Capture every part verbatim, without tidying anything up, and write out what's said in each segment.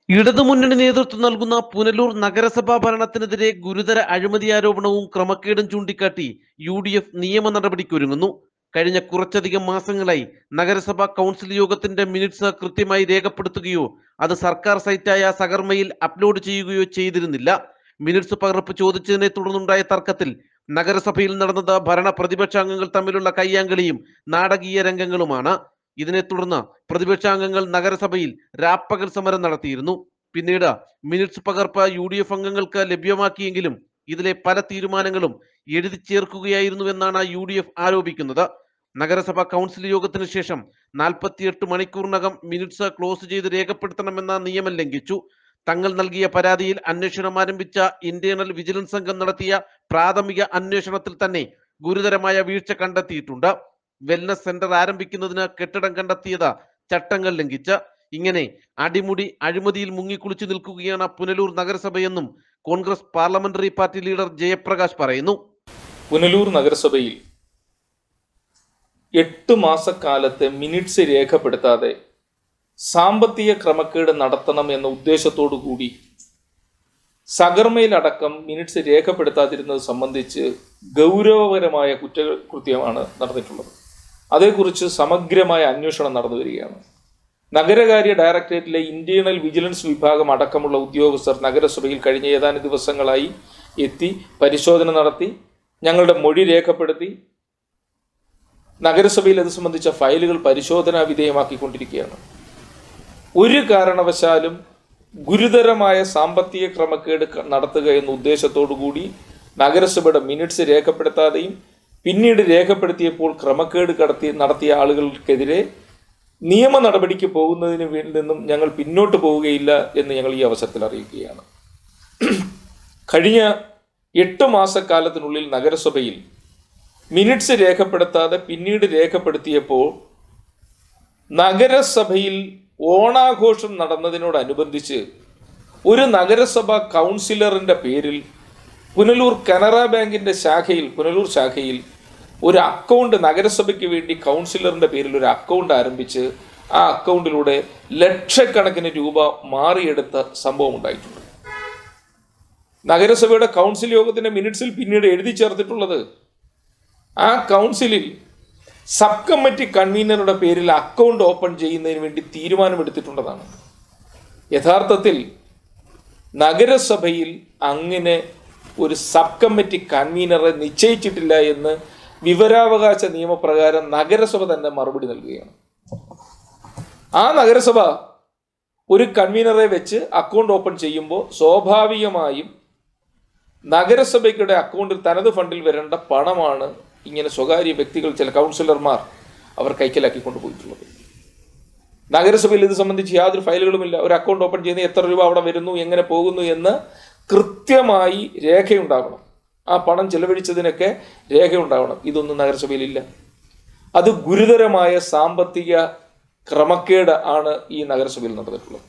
ഇടതുമുന്നണി നേതൃത്വം നൽകുന്ന പുനലൂർ നഗരസഭാ ഭരണത്തിനെതിരെ ഗുരുതര അഴിമതി ആരോപണവും ക്രമക്കേടും ചൂണ്ടിക്കാട്ടി യു ഡി എഫ് നിയമ നടപടിക്കൊരുങ്ങുന്നു. കഴിഞ്ഞ കുറച്ചധികം മാസങ്ങളായി നഗരസഭാ കൗൺസിൽ യോഗത്തിന്റെ മിനിറ്റ്സ് കൃത്യമായി രേഖപ്പെടുത്തുകയോ അത് സർക്കാർ സൈറ്റായ സകർമ്മയിൽ അപ്ലോഡ് ചെയ്യുകയോ ചെയ്തിരുന്നില്ല. മിനിറ്റ്സ് പകർപ്പ് ചോദിച്ചതിനെ തുടർന്നുണ്ടായ തർക്കത്തിൽ നഗരസഭയിൽ നടന്നത് ഭരണ പ്രതിപക്ഷാംഗങ്ങൾ തമ്മിലുള്ള കയ്യാങ്കളിയും നാടകീയ രംഗങ്ങളുമാണ്. ഇതിനെ തുടർന്ന് പ്രതിപക്ഷാംഗങ്ങൾ നഗരസഭയിൽ രാപ്പകൽ സമരം നടത്തിയിരുന്നു. പിന്നീട് മിനിറ്റ്സ് പകർപ്പ് യു ഡി എഫ് അംഗങ്ങൾക്ക് ലഭ്യമാക്കിയെങ്കിലും ഇതിലെ പല തീരുമാനങ്ങളും എഴുതി ചേർക്കുകയായിരുന്നുവെന്നാണ് യു ഡി എഫ് ആരോപിക്കുന്നത്. നഗരസഭ കൗൺസിൽ യോഗത്തിന് ശേഷം നാൽപ്പത്തിയെട്ട് മണിക്കൂറിനകം മിനിറ്റ്സ് ക്ലോസ് ചെയ്ത് രേഖപ്പെടുത്തണമെന്ന നിയമം ലംഘിച്ചു. തങ്ങൾ നൽകിയ പരാതിയിൽ അന്വേഷണം ആരംഭിച്ച ഇന്റേണൽ വിജിലൻസ് സംഘം നടത്തിയ പ്രാഥമിക അന്വേഷണത്തിൽ തന്നെ ഗുരുതരമായ വീഴ്ച കണ്ടെത്തിയിട്ടുണ്ട്. വെൽനസ് സെന്റർ ആരംഭിക്കുന്നതിന് കെട്ടിടം കണ്ടെത്തിയത് ചട്ടങ്ങൾ ലംഘിച്ച്. ഇങ്ങനെ അടിമുടി അഴിമതിയിൽ മുങ്ങിക്കുളിച്ചു നിൽക്കുകയാണ് പുനലൂർ നഗരസഭയെന്നും Congress parliamentary party leader Jayaprakash പറയുന്നു. പുനലൂർ നഗരസഭയിൽ എട്ട് മാസക്കാലത്തെ മിനിറ്റ്സ് രേഖപ്പെടുത്താതെ സാമ്പത്തിക ക്രമക്കേട് നടത്തണം എന്ന ഉദ്ദേശത്തോടു കൂടി സകർമ്മയിലടക്കം മിനിറ്റ്സ് രേഖപ്പെടുത്താതിരുന്നത് സംബന്ധിച്ച് ഗൗരവപരമായ കുറ്റകൃത്യമാണ് നടന്നിട്ടുള്ളത്. അതേക്കുറിച്ച് സമഗ്രമായ അന്വേഷണം നടന്നു വരികയാണ്. നഗരകാര്യ ഡയറക്ടറേറ്റിലെ ഇന്റേണൽ വിജിലൻസ് വിഭാഗം അടക്കമുള്ള ഉദ്യോഗസ്ഥർ നഗരസഭയിൽ കഴിഞ്ഞ ഏതാനും ദിവസങ്ങളായി എത്തി പരിശോധന നടത്തി ഞങ്ങളുടെ മൊഴി രേഖപ്പെടുത്തി നഗരസഭയിൽ അത് സംബന്ധിച്ച ഫയലുകൾ പരിശോധനാ വിധേയമാക്കിക്കൊണ്ടിരിക്കുകയാണ്. ഒരു കാരണവശാലും ഗുരുതരമായ സാമ്പത്തിക ക്രമക്കേട് നടത്തുക എന്ന ഉദ്ദേശത്തോടു കൂടി നഗരസഭയുടെ മിനിറ്റ്സ് രേഖപ്പെടുത്താതെയും പിന്നീട് രേഖപ്പെടുത്തിയപ്പോൾ ക്രമക്കേട് കടത്തി നടത്തിയ ആളുകൾക്കെതിരെ നിയമ നടപടിക്ക് പോകുന്നതിന് നിന്നും ഞങ്ങൾ പിന്നോട്ട് പോവുകയില്ല എന്ന് ഞങ്ങൾ ഈ അവസരത്തിൽ അറിയിക്കുകയാണ്. കഴിഞ്ഞ എട്ട് മാസക്കാലത്തിനുള്ളിൽ നഗരസഭയിൽ മിനിറ്റ്സ് രേഖപ്പെടുത്താതെ പിന്നീട് രേഖപ്പെടുത്തിയപ്പോൾ നഗരസഭയിൽ ഓണാഘോഷം നടന്നതിനോടനുബന്ധിച്ച് ഒരു നഗരസഭ കൗൺസിലറിൻ്റെ പേരിൽ പുനലൂർ കനറ ബാങ്കിൻ്റെ ശാഖയിൽ പുനലൂർ ശാഖയിൽ ഒരു അക്കൗണ്ട് നഗരസഭയ്ക്ക് വേണ്ടി കൗൺസിലറിൻ്റെ പേരിൽ ഒരു അക്കൗണ്ട് ആരംഭിച്ച് ആ അക്കൗണ്ടിലൂടെ ലക്ഷക്കണക്കിന് രൂപ മാറിയെടുത്ത സംഭവം ഉണ്ടായിട്ടുണ്ട്. നഗരസഭയുടെ കൗൺസിൽ യോഗത്തിൻ്റെ മിനിറ്റ്സിൽ പിന്നീട് എഴുതി ചേർത്തിട്ടുള്ളത് ആ കൗൺസിലിൽ സബ് കമ്മിറ്റി കൺവീനറുടെ പേരിൽ അക്കൗണ്ട് ഓപ്പൺ ചെയ്യുന്നതിന് വേണ്ടി തീരുമാനമെടുത്തിട്ടുള്ളതാണ്. യഥാർത്ഥത്തിൽ നഗരസഭയിൽ അങ്ങനെ ഒരു സബ് കമ്മിറ്റി കൺവീനറെ നിശ്ചയിച്ചിട്ടില്ല എന്ന് വിവരാവകാശ നിയമപ്രകാരം നഗരസഭ തന്നെ മറുപടി നൽകുകയാണ്. ആ നഗരസഭ ഒരു കൺവീനറെ വെച്ച് അക്കൗണ്ട് ഓപ്പൺ ചെയ്യുമ്പോൾ സ്വാഭാവികമായും നഗരസഭയ്ക്കുടെ അക്കൗണ്ടിൽ തനത് ഫണ്ടിൽ വരേണ്ട പണമാണ് ഇങ്ങനെ സ്വകാര്യ വ്യക്തികൾ ചില കൗൺസിലർമാർ അവർ കൈക്കലാക്കി കൊണ്ടുപോയിട്ടുള്ളത്. നഗരസഭയിൽ ഇത് സംബന്ധിച്ച് യാതൊരു ഫയലുകളുമില്ല. ഒരു അക്കൗണ്ട് ഓപ്പൺ ചെയ്യുന്ന എത്ര രൂപ അവിടെ വരുന്നു, എങ്ങനെ പോകുന്നു എന്ന് കൃത്യമായി രേഖയുണ്ടാവണം. ആ പണം ചെലവഴിച്ചതിനൊക്കെ രേഖയുണ്ടാവണം. ഇതൊന്നും നഗരസഭയിലില്ല. അത് ഗുരുതരമായ സാമ്പത്തിക ക്രമക്കേട് ആണ് ഈ നഗരസഭയിൽ നടന്നിട്ടുള്ളത്.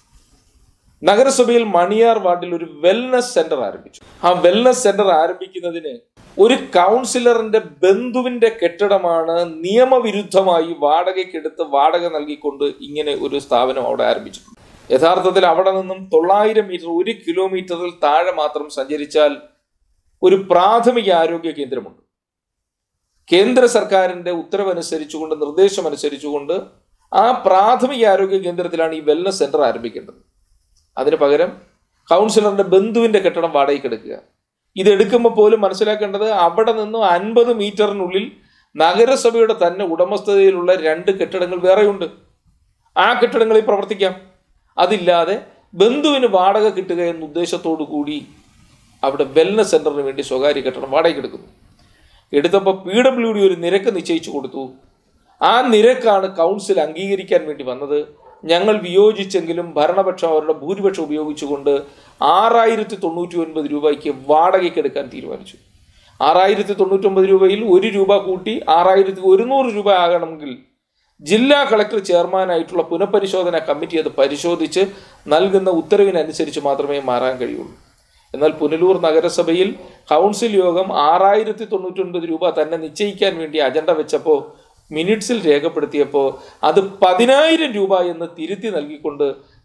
നഗരസഭയിൽ മണിയാർ വാർഡിൽ ഒരു വെൽനസ് സെന്റർ ആരംഭിച്ചു. ആ വെൽനസ് സെന്റർ ആരംഭിക്കുന്നതിന് ഒരു കൗൺസിലറിന്റെ ബന്ധുവിന്റെ കെട്ടിടമാണ് നിയമവിരുദ്ധമായി വാടകയ്ക്കെടുത്ത് വാടക നൽകിക്കൊണ്ട് ഇങ്ങനെ ഒരു സ്ഥാപനം അവിടെ ആരംഭിച്ചിട്ടുണ്ട്. യഥാർത്ഥത്തിൽ അവിടെ നിന്നും തൊള്ളായിരം മീറ്റർ ഒരു കിലോമീറ്ററിൽ താഴെ മാത്രം സഞ്ചരിച്ചാൽ ഒരു പ്രാഥമിക ആരോഗ്യ കേന്ദ്രമുണ്ട്. കേന്ദ്ര സർക്കാരിന്റെ ഉത്തരവനുസരിച്ചുകൊണ്ട് നിർദ്ദേശം അനുസരിച്ചുകൊണ്ട് ആ പ്രാഥമിക ആരോഗ്യ കേന്ദ്രത്തിലാണ് ഈ വെൽനസ് സെന്റർ ആരംഭിക്കേണ്ടത്. അതിന് പകരം കൗൺസിലറിന്റെ ബന്ധുവിന്റെ കെട്ടിടം വാടകയ്ക്ക് എടുക്കുക. ഇതെടുക്കുമ്പോൾ പോലും മനസ്സിലാക്കേണ്ടത് അവിടെ നിന്നും അൻപത് മീറ്ററിനുള്ളിൽ നഗരസഭയുടെ തന്നെ ഉടമസ്ഥതയിലുള്ള രണ്ട് കെട്ടിടങ്ങൾ വേറെയുണ്ട്. ആ കെട്ടിടങ്ങളിൽ പ്രവർത്തിക്കാം. അതില്ലാതെ ബന്ധുവിന് വാടക കിട്ടുക എന്ന ഉദ്ദേശത്തോടു കൂടി അവിടെ വെൽനസ് സെന്ററിന് വേണ്ടി സ്വകാര്യ കെട്ടിടം വാടകയ്ക്ക് എടുക്കുന്നു. എടുത്തപ്പോൾ പി ഡബ്ല്യു ഡി ഒരു നിരക്ക് നിശ്ചയിച്ചു കൊടുത്തു. ആ നിരക്കാണ് കൗൺസിൽ അംഗീകരിക്കാൻ വേണ്ടി വന്നത്. ഞങ്ങൾ വിയോജിച്ചെങ്കിലും ഭരണപക്ഷം അവരുടെ ഭൂരിപക്ഷം ഉപയോഗിച്ചുകൊണ്ട് ആറായിരത്തി തൊണ്ണൂറ്റി ഒൻപത് രൂപയ്ക്ക് വാടകയ്ക്ക് എടുക്കാൻ തീരുമാനിച്ചു. ആറായിരത്തി തൊണ്ണൂറ്റി ഒമ്പത് രൂപയിൽ ഒരു രൂപ കൂട്ടി ആറായിരത്തി ഒരുന്നൂറ് രൂപ ആകണമെങ്കിൽ ജില്ലാ കളക്ടർ ചെയർമാനായിട്ടുള്ള പുനഃപരിശോധന കമ്മിറ്റി അത് പരിശോധിച്ച് നൽകുന്ന ഉത്തരവിനനുസരിച്ച് മാത്രമേ മാറാൻ കഴിയുള്ളൂ. എന്നാൽ പുനലൂർ നഗരസഭയിൽ കൗൺസിൽ യോഗം ആറായിരത്തി തൊണ്ണൂറ്റി ഒൻപത് രൂപ തന്നെ നിശ്ചയിക്കാൻ വേണ്ടി അജണ്ട വെച്ചപ്പോൾ മിനിറ്റ്സിൽ രേഖപ്പെടുത്തിയപ്പോൾ അത് പതിനായിരം രൂപ എന്ന് തിരുത്തി നൽകിക്കൊണ്ട്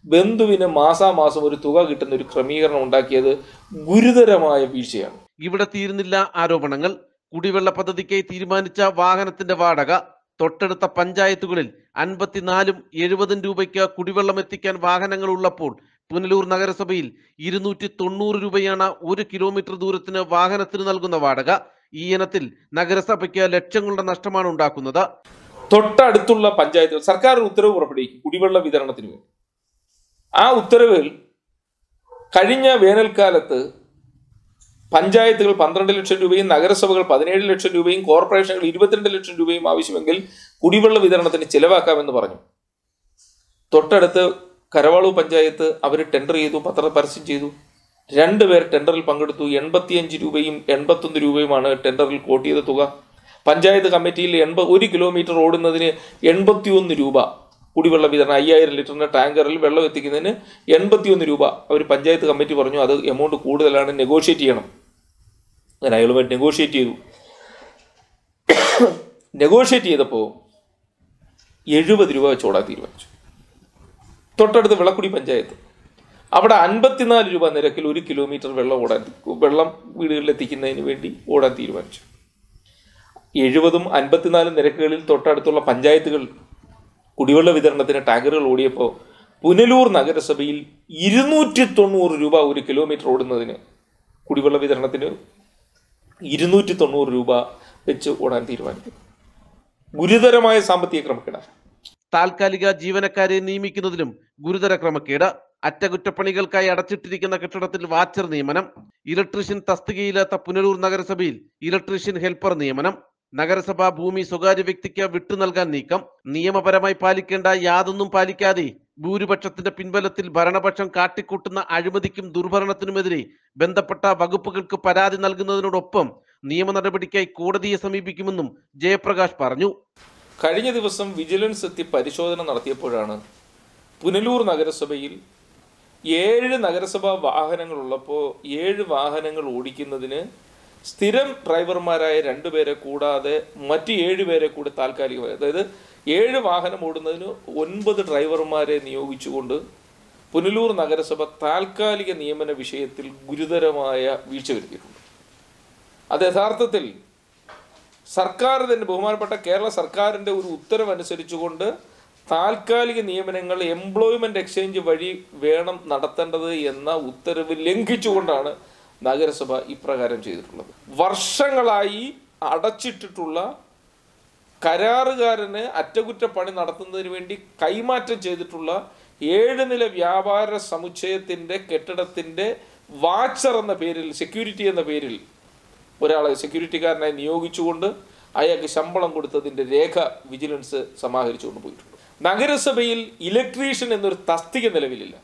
ബന്ധുവിന് മാസാമാസം ഒരു തുക കിട്ടുന്ന ഒരു ക്രമീകരണം ഉണ്ടാക്കിയത് ഗുരുതരമായ വീഴ്ചയാണ്. ഇവിടെ തീരുന്നില്ല ആരോപണങ്ങൾ. കുടിവെള്ള പദ്ധതിക്കായി തീരുമാനിച്ച വാഹനത്തിന്റെ വാടക തൊട്ടടുത്ത പഞ്ചായത്തുകളിൽ അൻപത്തിനാലും എഴുപതും രൂപയ്ക്ക് കുടിവെള്ളം എത്തിക്കാൻ വാഹനങ്ങൾ ഉള്ളപ്പോൾ പുനലൂർ നഗരസഭയിൽ ഇരുന്നൂറ്റി തൊണ്ണൂറ് രൂപയാണ് ഒരു കിലോമീറ്റർ ദൂരത്തിന് വാഹനത്തിന് നൽകുന്ന വാടക. ഈ ഇനത്തിൽ നഗരസഭയ്ക്ക് ലക്ഷങ്ങളുടെ നഷ്ടമാണ് ഉണ്ടാക്കുന്നത്. തൊട്ടടുത്തുള്ള പഞ്ചായത്തുകൾ സർക്കാർ ഒരു ഉത്തരവ് പുറപ്പെടുവിക്കും കുടിവെള്ള വിതരണത്തിന് വേണ്ടി. ആ ഉത്തരവിൽ കഴിഞ്ഞ വേനൽക്കാലത്ത് പഞ്ചായത്തുകൾ പന്ത്രണ്ട് ലക്ഷം രൂപയും നഗരസഭകൾ പതിനേഴ് ലക്ഷം രൂപയും കോർപ്പറേഷനുകൾ ഇരുപത്തിരണ്ട് ലക്ഷം രൂപയും ആവശ്യമെങ്കിൽ കുടിവെള്ള വിതരണത്തിന് ചിലവാക്കാമെന്ന് പറഞ്ഞു. തൊട്ടടുത്ത് കരവാളൂർ പഞ്ചായത്ത് അവർ ടെൻഡർ ചെയ്തു, പത്ര പരസ്യം ചെയ്തു. രണ്ടുപേർ ടെൻഡറിൽ പങ്കെടുത്തു. എൺപത്തിയഞ്ച് രൂപയും എൺപത്തൊന്ന് രൂപയുമാണ് ടെൻഡറിൽ കോട്ട് ചെയ്ത തുക. പഞ്ചായത്ത് കമ്മിറ്റിയിൽ എൺപത് ഒരു കിലോമീറ്റർ ഓടുന്നതിന് എൺപത്തിയൊന്ന് രൂപ കുടിവെള്ള വിതരണം അയ്യായിരം ലിറ്ററിന്റെ ടാങ്കറിൽ വെള്ളം എത്തിക്കുന്നതിന് എൺപത്തിയൊന്ന് രൂപ അവർ പഞ്ചായത്ത് കമ്മിറ്റി പറഞ്ഞു അത് എമൗണ്ട് കൂടുതലാണ്, നെഗോഷിയേറ്റ് ചെയ്യണം. അങ്ങനെ അയാളുമായിട്ട് നെഗോഷിയേറ്റ് ചെയ്തു. നെഗോഷിയേറ്റ് ചെയ്തപ്പോൾ എഴുപത് രൂപ വെച്ച് ഓടാൻ തീരുമാനിച്ചു. തൊട്ടടുത്ത് വിളക്കുടി പഞ്ചായത്ത് അവിടെ അൻപത്തിനാല് രൂപ നിരക്കിൽ ഒരു കിലോമീറ്റർ വെള്ളം ഓടാൻ വെള്ളം വീടുകളിൽ എത്തിക്കുന്നതിന് വേണ്ടി ഓടാൻ തീരുമാനിച്ചു. എഴുപതും അൻപത്തിനാലും നിരക്കുകളിൽ തൊട്ടടുത്തുള്ള പഞ്ചായത്തുകൾ കുടിവെള്ള വിതരണത്തിന് ടാങ്കറുകൾ ഓടിയപ്പോൾ പുനലൂർ നഗരസഭയിൽ ഇരുന്നൂറ്റി തൊണ്ണൂറ് രൂപ ഒരു കിലോമീറ്റർ ഓടുന്നതിന് കുടിവെള്ള വിതരണത്തിന് ഇരുന്നൂറ്റി തൊണ്ണൂറ് രൂപ വെച്ച് ഓടാൻ തീരുമാനിക്കും. ഗുരുതരമായ സാമ്പത്തിക ക്രമക്കേടാണ്. താൽക്കാലിക ജീവനക്കാരെ നിയമിക്കുന്നതിലും ഗുരുതര ക്രമക്കേട്. അറ്റകുറ്റപ്പണികൾക്കായി അടച്ചിട്ടിരിക്കുന്ന കെട്ടിടത്തിൽ വാച്ചർ നിയമനം. ഇലക്ട്രീഷ്യൻ തസ്തികയില്ലാത്ത പുനലൂർ നഗരസഭയിൽ ഇലക്ട്രീഷ്യൻ ഹെൽപ്പർ നിയമനം. നഗരസഭാ ഭൂമി സ്വകാര്യ വ്യക്തിക്ക് വിട്ടു നൽകാൻ നീക്കം. നിയമപരമായി പാലിക്കേണ്ട യാതൊന്നും പാലിക്കാതെ ഭൂരിപക്ഷത്തിന്റെ പിൻബലത്തിൽ ഭരണപക്ഷം കാട്ടിക്കൂട്ടുന്ന അഴിമതിക്കും ദുർഭരണത്തിനുമെതിരെ ബന്ധപ്പെട്ട വകുപ്പുകൾക്ക് പരാതി നൽകുന്നതിനോടൊപ്പം നിയമ നടപടിക്കായി കോടതിയെ സമീപിക്കുമെന്നും ജയപ്രകാശ് പറഞ്ഞു. കഴിഞ്ഞ ദിവസം വിജിലൻസ് എത്തി പരിശോധന നടത്തിയപ്പോഴാണ് പുനലൂർ നഗരസഭയിൽ ഏഴ് നഗരസഭാ വാഹനങ്ങളുള്ളപ്പോൾ ഏഴ് വാഹനങ്ങൾ ഓടിക്കുന്നതിന് സ്ഥിരം ഡ്രൈവർമാരായ രണ്ടുപേരെ കൂടാതെ മറ്റ് ഏഴുപേരെ കൂടി താൽക്കാലികമായി, അതായത് ഏഴ് വാഹനം ഓടുന്നതിന് ഒൻപത് ഡ്രൈവർമാരെ നിയോഗിച്ചുകൊണ്ട് പുനലൂർ നഗരസഭ താൽക്കാലിക നിയമന വിഷയത്തിൽ ഗുരുതരമായ വീഴ്ച വരുത്തിയിട്ടുണ്ട്. അത് യഥാർത്ഥത്തിൽ സർക്കാർ തന്നെ ബഹുമാനപ്പെട്ട കേരള സർക്കാരിൻ്റെ ഒരു ഉത്തരവ് അനുസരിച്ചുകൊണ്ട് താൽക്കാലിക നിയമനങ്ങൾ എംപ്ലോയ്മെന്റ് എക്സ്ചേഞ്ച് വഴി വേണം നടത്തേണ്ടത് എന്ന ഉത്തരവ് ലംഘിച്ചുകൊണ്ടാണ് നഗരസഭ ഇപ്രകാരം ചെയ്തിട്ടുള്ളത്. വർഷങ്ങളായി അടച്ചിട്ടിട്ടുള്ള കരാറുകാരന് അറ്റകുറ്റപ്പണി നടത്തുന്നതിന് വേണ്ടി കൈമാറ്റം ചെയ്തിട്ടുള്ള ഏഴ് നില വ്യാപാര സമുച്ചയത്തിൻ്റെ കെട്ടിടത്തിൻ്റെ വാച്ചർ എന്ന പേരിൽ, സെക്യൂരിറ്റി എന്ന പേരിൽ ഒരാളെ സെക്യൂരിറ്റിക്കാരനായി നിയോഗിച്ചുകൊണ്ട് അയാൾക്ക് ശമ്പളം കൊടുത്തതിൻ്റെ രേഖ വിജിലൻസ് സമാഹരിച്ചുകൊണ്ട് പോയിട്ടുണ്ട്. നഗരസഭയിൽ ഇലക്ട്രീഷ്യൻ എന്നൊരു തസ്തിക നിലവിലില്ല.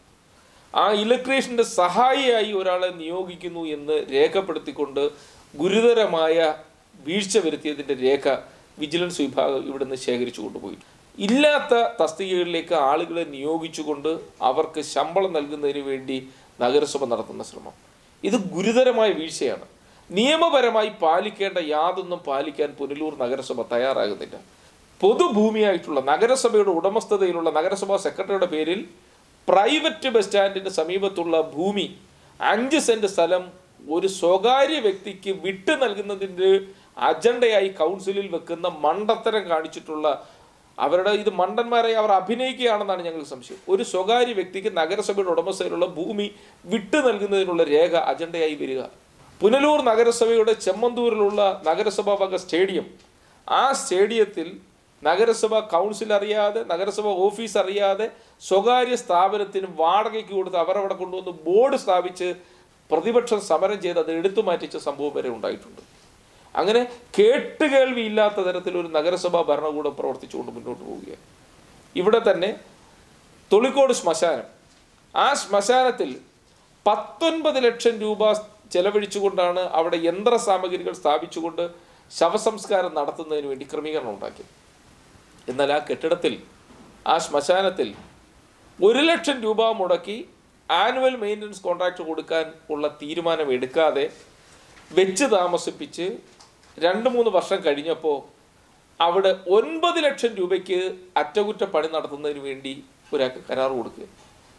ആ ഇലക്ട്രീഷ്യൻ്റെ സഹായിയായി ഒരാളെ നിയോഗിക്കുന്നു എന്ന് രേഖപ്പെടുത്തിക്കൊണ്ട് ഗുരുതരമായ വീഴ്ച വരുത്തിയതിൻ്റെ രേഖ വിജിലൻസ് വിഭാഗം ഇവിടുന്ന് ശേഖരിച്ചു കൊണ്ടുപോയി. ഇല്ലാത്ത തസ്തികകളിലേക്ക് ആളുകളെ നിയോഗിച്ചുകൊണ്ട് അവർക്ക് ശമ്പളം നൽകുന്നതിന് വേണ്ടി നഗരസഭ നടത്തുന്ന ശ്രമം, ഇത് ഗുരുതരമായ വീഴ്ചയാണ്. നിയമപരമായി പാലിക്കേണ്ട യാതൊന്നും പാലിക്കാൻ പുനലൂർ നഗരസഭ തയ്യാറാകുന്നില്ല. പൊതുഭൂമിയായിട്ടുള്ള നഗരസഭയുടെ ഉടമസ്ഥതയിലുള്ള നഗരസഭാ സെക്രട്ടറിയുടെ പേരിൽ പ്രൈവറ്റ് ബസ് സ്റ്റാൻഡിന് സമീപത്തുള്ള ഭൂമി അഞ്ച് സെന്റ് സ്ഥലം ഒരു സ്വകാര്യ വ്യക്തിക്ക് വിട്ടു നൽകുന്നതിൻ്റെ അജണ്ടയായി കൗൺസിലിൽ വെക്കുന്ന മണ്ടത്തരം കാണിച്ചിട്ടുള്ള അവരുടെ ഇത് മണ്ടന്മാരായി അവർ അഭിനയിക്കുകയാണെന്നാണ് ഞങ്ങൾക്ക് സംശയം. ഒരു സ്വകാര്യ വ്യക്തിക്ക് നഗരസഭയുടെ ഉടമസ്ഥയിലുള്ള ഭൂമി വിട്ടു നൽകുന്നതിനുള്ള രേഖ അജണ്ടയായി വരിക. പുനലൂർ നഗരസഭയുടെ ചെമ്മന്തൂരിലുള്ള നഗരസഭാ വക സ്റ്റേഡിയം, ആ സ്റ്റേഡിയത്തിൽ നഗരസഭ കൗൺസിൽ അറിയാതെ, നഗരസഭ ഓഫീസ് അറിയാതെ സ്വകാര്യ സ്ഥാപനത്തിന് വാടകയ്ക്ക് കൊടുത്ത് അവരവിടെ കൊണ്ടുവന്ന് ബോർഡ് സ്ഥാപിച്ച് പ്രതിപക്ഷം സമരം ചെയ്ത് അത് എടുത്തു മാറ്റിച്ച സംഭവം വരെ ഉണ്ടായിട്ടുണ്ട്. അങ്ങനെ കേട്ടുകേൾവിയില്ലാത്ത തരത്തിൽ ഒരു നഗരസഭാ ഭരണകൂടം പ്രവർത്തിച്ചുകൊണ്ട് മുന്നോട്ട് പോവുകയാണ്. ഇവിടെ തന്നെ തൊളിക്കോട് ശ്മശാനം, ആ ശ്മശാനത്തിൽ പത്തൊൻപത് ലക്ഷം രൂപ ചെലവഴിച്ചുകൊണ്ടാണ് അവിടെ യന്ത്ര സാമഗ്രികൾ സ്ഥാപിച്ചുകൊണ്ട് ശവസംസ്കാരം നടത്തുന്നതിന് വേണ്ടി ക്രമീകരണം ഉണ്ടാക്കിയത്. എന്നാൽ ആ കെട്ടിടത്തിൽ, ആ ശ്മശാനത്തിൽ ഒരു ലക്ഷം രൂപ മുടക്കി ആനുവൽ മെയിൻ്റനൻസ് കോൺട്രാക്ട് കൊടുക്കാൻ ഉള്ള തീരുമാനം എടുക്കാതെ വെച്ച് താമസിപ്പിച്ച് രണ്ട് മൂന്ന് വർഷം കഴിഞ്ഞപ്പോൾ അവിടെ ഒൻപത് ലക്ഷം രൂപയ്ക്ക് അറ്റകുറ്റപ്പണി നടത്തുന്നതിന് വേണ്ടി ഒരാൾക്ക് കരാർ കൊടുക്കുക.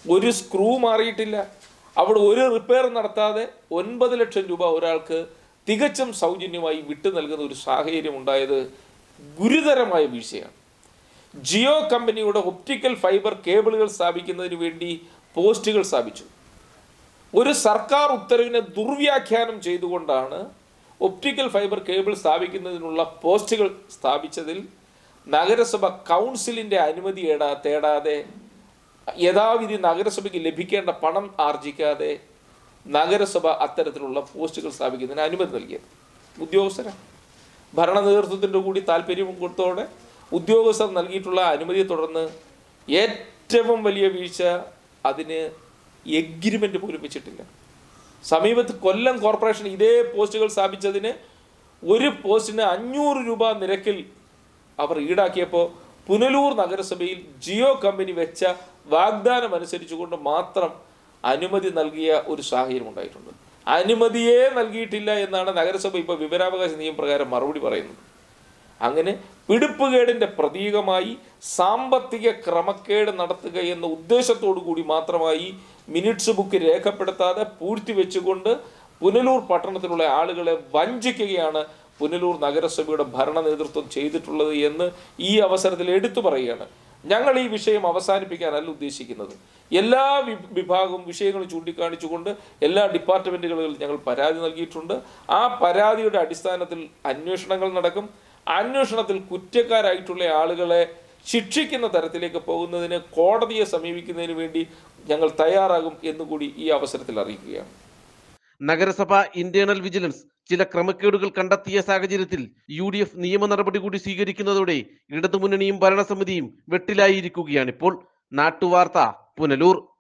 ഒരു സ്ക്രൂ മാറിയിട്ടില്ല. അവിടെ ഒരു റിപ്പയർ നടത്താതെ ഒൻപത് ലക്ഷം രൂപ ഒരാൾക്ക് തികച്ചും സൗജന്യമായി വിട്ടു നൽകുന്ന ഒരു സാഹചര്യം ഉണ്ടായത് ഗുരുതരമായ വീഴ്ചയാണ്. ജിയോ കമ്പനിയുടെ ഒപ്റ്റിക്കൽ ഫൈബർ കേബിളുകൾ സ്ഥാപിക്കുന്നതിന് വേണ്ടി പോസ്റ്റുകൾ സ്ഥാപിച്ചു. ഒരു സർക്കാർ ഉത്തരവിനെ ദുർവ്യാഖ്യാനം ചെയ്തുകൊണ്ടാണ് ഒപ്റ്റിക്കൽ ഫൈബർ കേബിൾ സ്ഥാപിക്കുന്നതിനുള്ള പോസ്റ്റുകൾ സ്ഥാപിച്ചതിൽ നഗരസഭ കൗൺസിലിൻ്റെ അനുമതി ഏടാ തേടാതെ യഥാവിധി നഗരസഭയ്ക്ക് ലഭിക്കേണ്ട പണം ആർജിക്കാതെ നഗരസഭ അത്തരത്തിലുള്ള പോസ്റ്റുകൾ സ്ഥാപിക്കുന്നതിന് അനുമതി നൽകിയത് ഉദ്യോഗസ്ഥരാണ്. ഭരണ നേതൃത്വത്തിൻ്റെ കൂടി താല്പര്യം കൊടുത്തോടെ ഉദ്യോഗസ്ഥർ നൽകിയിട്ടുള്ള അനുമതിയെ തുടർന്ന് ഏറ്റവും വലിയ വീഴ്ച, അതിന് എഗ്രിമെൻ്റ് പോലും വെച്ചിട്ടില്ല. സമീപത്ത് കൊല്ലം കോർപ്പറേഷൻ ഇതേ പോസ്റ്റുകൾ സ്ഥാപിച്ചതിന് ഒരു പോസ്റ്റിന് അഞ്ഞൂറ് രൂപ നിരക്കിൽ അവർ ഈടാക്കിയപ്പോൾ പുനലൂർ നഗരസഭയിൽ ജിയോ കമ്പനി വെച്ച വാഗ്ദാനം അനുസരിച്ചുകൊണ്ട് മാത്രം അനുമതി നൽകിയ ഒരു സാഹചര്യം ഉണ്ടായിട്ടുണ്ട്. അനുമതിയേ നൽകിയിട്ടില്ല എന്നാണ് നഗരസഭ ഇപ്പോൾ വിവരാവകാശ നിയമപ്രകാരം മറുപടി പറയുന്നത്. അങ്ങനെ പിടിപ്പുകേടിൻ്റെ പ്രതീകമായി സാമ്പത്തിക ക്രമക്കേട് നടത്തുക എന്ന ഉദ്ദേശത്തോടു കൂടി മാത്രമായി മിനിറ്റ്സ് ബുക്ക് രേഖപ്പെടുത്താതെ പൂഴ്ത്തിവെച്ചുകൊണ്ട് പുനലൂർ പട്ടണത്തിലുള്ള ആളുകളെ വഞ്ചിക്കുകയാണ് പുനലൂർ നഗരസഭയുടെ ഭരണ നേതൃത്വം ചെയ്തിട്ടുള്ളത് എന്ന് ഈ അവസരത്തിൽ എടുത്തു പറയുകയാണ്. ഞങ്ങൾ ഈ വിഷയം അവസാനിപ്പിക്കാനല്ല ഉദ്ദേശിക്കുന്നത്. എല്ലാ വിഭാഗവും വിഷയങ്ങളും ചൂണ്ടിക്കാണിച്ചുകൊണ്ട് എല്ലാ ഡിപ്പാർട്ട്മെൻറ്റുകളിലും ഞങ്ങൾ പരാതി നൽകിയിട്ടുണ്ട്. ആ പരാതിയുടെ അടിസ്ഥാനത്തിൽ അന്വേഷണങ്ങൾ നടക്കും. അന്വേഷണത്തിൽ കുറ്റക്കാരായിട്ടുള്ള ആളുകളെ ശിക്ഷിക്കുന്ന തരത്തിലേക്ക് പോകുന്നതിന് കോടതിയെ സമീപിക്കുന്നതിന് വേണ്ടി ഞങ്ങൾ തയ്യാറാകും എന്നുകൂടി ഈ അവസരത്തിൽ അറിയിക്കുകയാണ്. നഗരസഭ ഇന്റേണൽ വിജിലൻസ് ചില ക്രമക്കേടുകൾ കണ്ടെത്തിയ സാഹചര്യത്തിൽ യു ഡി എഫ് നിയമ നടപടി കൂടി സ്വീകരിക്കുന്നതോടെ ഇടതുമുന്നണിയും ഭരണസമിതിയും വെട്ടിലായിരിക്കുകയാണിപ്പോൾ. നാട്ടുവാർത്ത, പുനലൂർ.